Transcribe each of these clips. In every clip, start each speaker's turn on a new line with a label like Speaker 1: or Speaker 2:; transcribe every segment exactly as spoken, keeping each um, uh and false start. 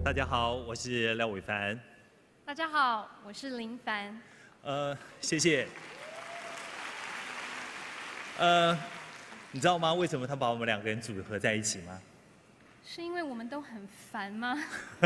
Speaker 1: 大家好，我是廖伟凡。
Speaker 2: 大家好，我是林凡。
Speaker 1: 呃，谢谢。呃，你知道吗？为什么他把我们两个人组合在一起吗？
Speaker 2: 是因为我们都很烦吗？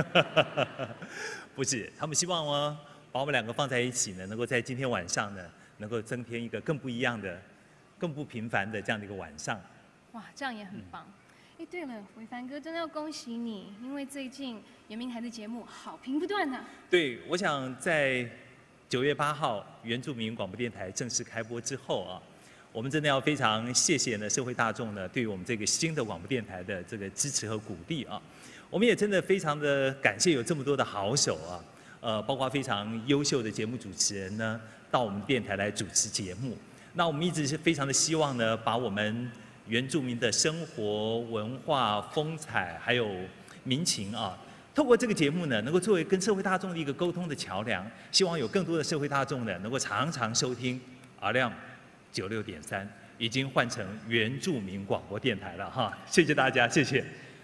Speaker 1: 不是，他们希望呢，把我们两个放在一起呢，能够在今天晚上呢，能够增添一个更不一样的、更不平凡的这样的一个晚上。
Speaker 2: 哇，这样也很棒。哎、嗯，对了，伟凡哥，真的要恭喜你，因为最近圆明台的节目好评不断呢、啊。
Speaker 1: 对，我想在九月八号原住民广播电台正式开播之后啊，我们真的要非常谢谢呢社会大众呢对于我们这个新的广播电台的这个支持和鼓励啊。我们也真的非常的感谢有这么多的好手啊，呃，包括非常优秀的节目主持人呢到我们电台来主持节目。那我们一直是非常的希望呢，把我们原住民的生活、文化、风采还有民情啊，透过这个节目呢，能够作为跟社会大众的一个沟通的桥梁，希望有更多的社会大众呢，能够常常收听阿亮九六点三，已经换成原住民广播电台了哈，谢谢大家，谢谢。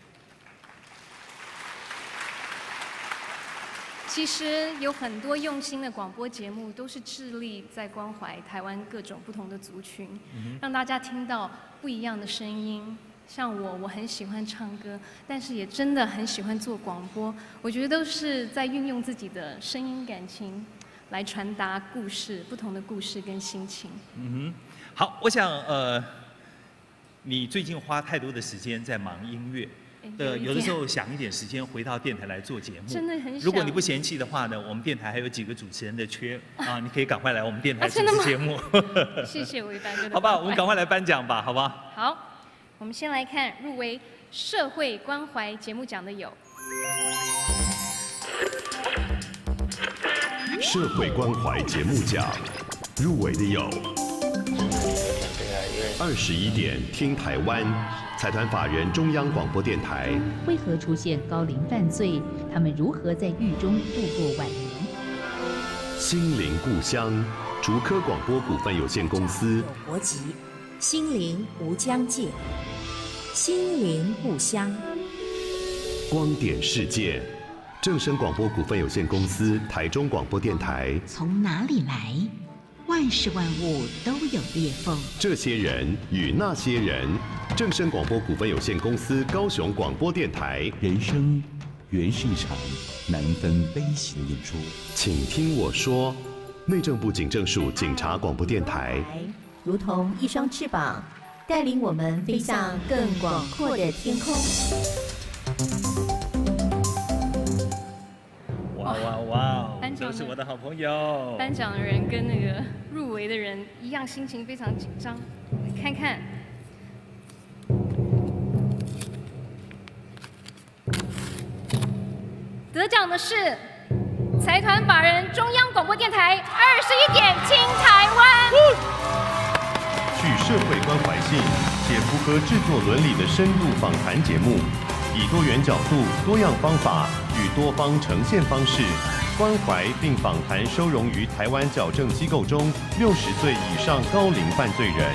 Speaker 2: 其实有很多用心的广播节目，都是致力在关怀台湾各种不同的族群，嗯、让大家听到不一样的声音。像我，我很喜欢唱歌，但是也真的很喜欢做广播。我觉得都是在运用自己的声音感情，来传达故事，不同的故事跟心情。
Speaker 1: 嗯哼，好，我想呃，你最近花太多的时间在忙音乐。呃，有的时候想一点时间回到电台来做节目，
Speaker 2: 真的很想。
Speaker 1: 如果你不嫌弃的话呢，我们电台还有几个主持人的缺啊，你可以赶快来我们电台主持节目。
Speaker 2: 啊、谢谢伟凡哥的。
Speaker 1: 好吧，我们赶快来颁奖吧，好不好？
Speaker 2: 好，我们先来看入围社会关怀节目奖的有。
Speaker 3: 社会关怀节目奖入围的有。二十一点听台湾，财团法人中央广播电台。
Speaker 4: 为何出现高龄犯罪？他们如何在狱中度过晚年？
Speaker 3: 心灵故乡，竹科广播股份有限公司。
Speaker 5: 国籍，心灵无疆界，心灵故乡。
Speaker 3: 光点世界，正声广播股份有限公司台中广播电台。
Speaker 4: 从哪里来？万事万物都有裂缝。
Speaker 3: 这些人与那些人，正声广播股份有限公司高雄广播电台。
Speaker 6: 人生原是一场难分悲喜的演出。
Speaker 3: 请听我说，内政部警政署警察广播电台。
Speaker 5: 如同一双翅膀，带领我们飞向更广阔的天空。
Speaker 1: 哇哇哇！都是我的好朋友。
Speaker 2: 颁奖的人跟那个入围的人一样，心情非常紧张。来看看，得奖的是财团法人中央广播电台二十一点听台湾。
Speaker 3: 具社会关怀性且符合制作伦理的深度访谈节目，以多元角度、多样方法与多方呈现方式。关怀并访谈收容于台湾矫正机构中六十岁以上高龄犯罪人。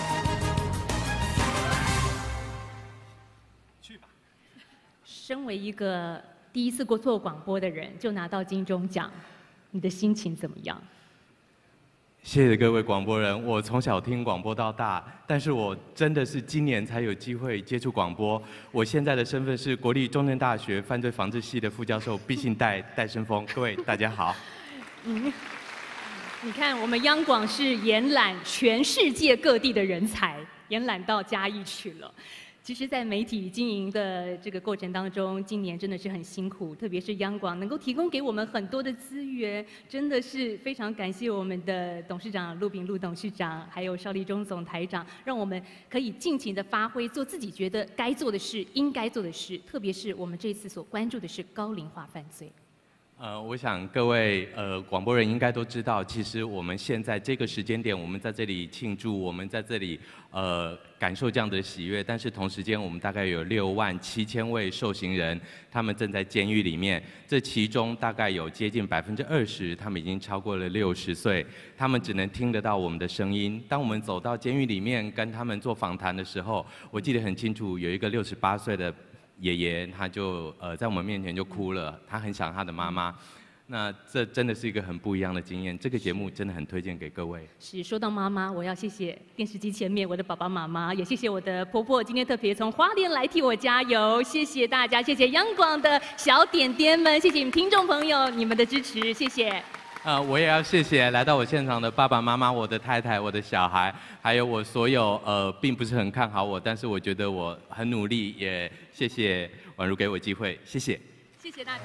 Speaker 4: 去吧。身为一个第一次过做广播的人，就拿到金钟奖，你的心情怎么样？
Speaker 7: 谢谢各位广播人，我从小听广播到大，但是我真的是今年才有机会接触广播。我现在的身份是国立中正大学犯罪防治系的副教授毕信戴戴生峰。各位大家好。
Speaker 4: 嗯，你看我们央广是延揽全世界各地的人才，延揽到嘉义去了。其实，在媒体经营的这个过程当中，今年真的是很辛苦，特别是央广能够提供给我们很多的资源，真的是非常感谢我们的董事长陆炳陆董事长，还有邵立忠总台长，让我们可以尽情的发挥，做自己觉得该做的事、应该做的事。特别是我们这次所关注的是高龄化犯罪。
Speaker 7: 呃，我想各位呃广播人应该都知道，其实我们现在这个时间点，我们在这里庆祝，我们在这里呃感受这样的喜悦。但是同时间，我们大概有六万七千位受刑人，他们正在监狱里面。这其中大概有接近百分之二十，他们已经超过了六十岁，他们只能听得到我们的声音。当我们走到监狱里面跟他们做访谈的时候，我记得很清楚，有一个六十八岁的爷爷他就呃在我们面前就哭了，他很想他的妈妈。那这真的是一个很不一样的经验，这个节目真的很推荐给各位。
Speaker 4: 是说到妈妈，我要谢谢电视机前面我的爸爸妈妈，也谢谢我的婆婆，今天特别从花莲来替我加油，谢谢大家，谢谢央广的小点点们，谢谢你们听众朋友你们的支持，谢谢。
Speaker 7: 呃，我也要谢谢来到我现场的爸爸妈妈、我的太太、我的小孩，还有我所有呃并不是很看好我，但是我觉得我很努力，也谢谢婉如给我机会，谢谢。
Speaker 4: 谢谢大家。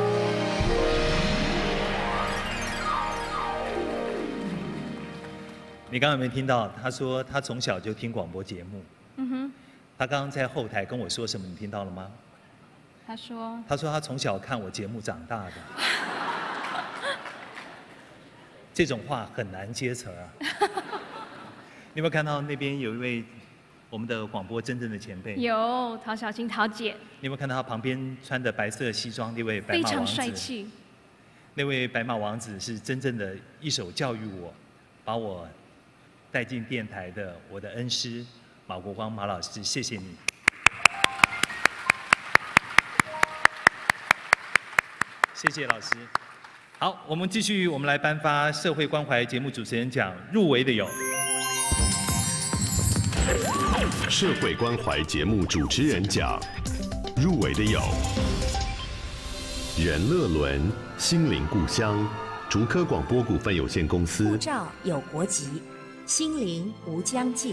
Speaker 1: 你刚刚有没有听到？他说他从小就听广播节目。
Speaker 2: 嗯哼。
Speaker 1: 他刚刚在后台跟我说什么？你听到了吗？
Speaker 2: 他说。
Speaker 1: 他说他从小看我节目长大的。这种话很难接词啊。你有没有看到那边有一位我们的广播真正的前辈？
Speaker 2: 有陶小青陶姐。
Speaker 1: 你有没有看到他旁边穿的白色西装那位白
Speaker 2: 非常
Speaker 1: 马王子？
Speaker 2: 帅气。
Speaker 1: 那位白马王子是真正的一手教育我，把我带进电台的我的恩师马国光马老师，谢谢你。谢谢老师。好，我们继续，我们来颁发社会关怀节目主持人奖，入围的有
Speaker 3: 社会关怀节目主持人奖，入围的有任乐伦、心灵故乡、竹科广播股份有限公司。
Speaker 5: 护照有国籍，心灵无疆界。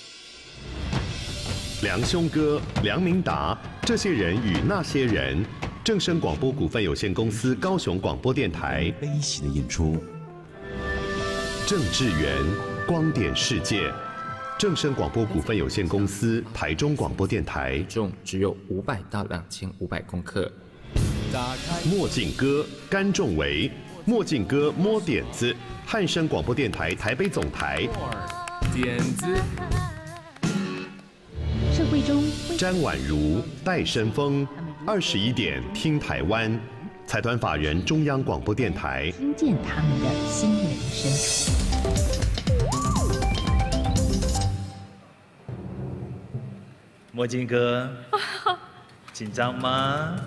Speaker 3: 梁兄哥、梁明达，这些人与那些人。正声广播股份有限公司高雄广播电台
Speaker 6: 悲喜的演出。
Speaker 3: 郑志源，光点世界。正声广播股份有限公司台中广播电台。
Speaker 8: 重只有五百到两千五百公克。
Speaker 3: 墨镜哥，甘仲维。墨镜哥摸点子。汉声广播电台台北总台。
Speaker 8: 点子。
Speaker 5: 社会中。
Speaker 3: 詹婉如，戴生峰。二十一点听台湾，财团法人中央广播电台，
Speaker 5: 听见他们的心灵深处。
Speaker 1: 墨镜哥，紧张吗？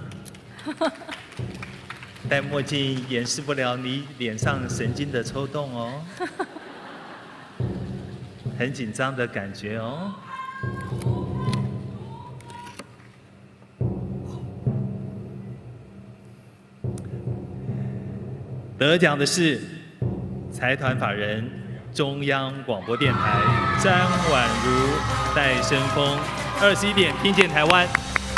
Speaker 1: 戴墨镜掩饰不了你脸上神经的抽动哦，很紧张的感觉哦。得奖的是财团法人中央广播电台詹婉如、戴生峰，二十一点听见台湾。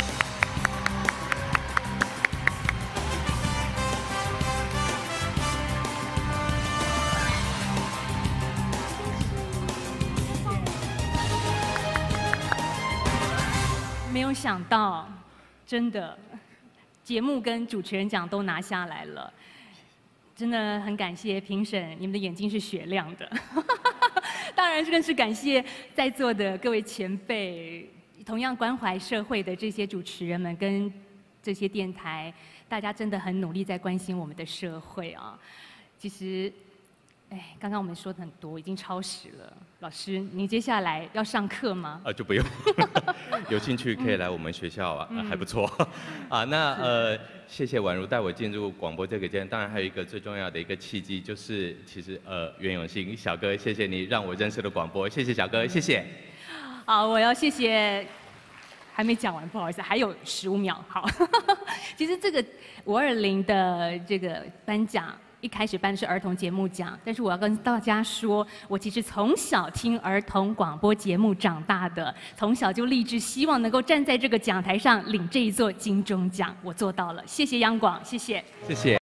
Speaker 4: 没有想到，真的，节目跟主持人奖都拿下来了。真的很感谢评审，你们的眼睛是雪亮的。当然更是感谢在座的各位前辈，同样关怀社会的这些主持人们跟这些电台，大家真的很努力在关心我们的社会啊。其实，哎，刚刚我们说的很多，已经超时了。老师，您接下来要上课吗？
Speaker 7: 啊，就不用。有兴趣可以来我们学校啊，嗯、还不错。啊，那呃，谢谢婉如带我进入广播这个阶段。当然还有一个最重要的一个契机，就是其实呃，袁永信小哥，谢谢你让我认识了广播，谢谢小哥，谢谢。
Speaker 4: 好，我要谢谢。还没讲完，不好意思，还有十五秒。好，其实这个五二零的这个颁奖。一开始颁的是儿童节目奖，但是我要跟大家说，我其实从小听儿童广播节目长大的，从小就立志希望能够站在这个讲台上领这一座金钟奖，我做到了，谢谢央广，谢谢，
Speaker 7: 谢谢。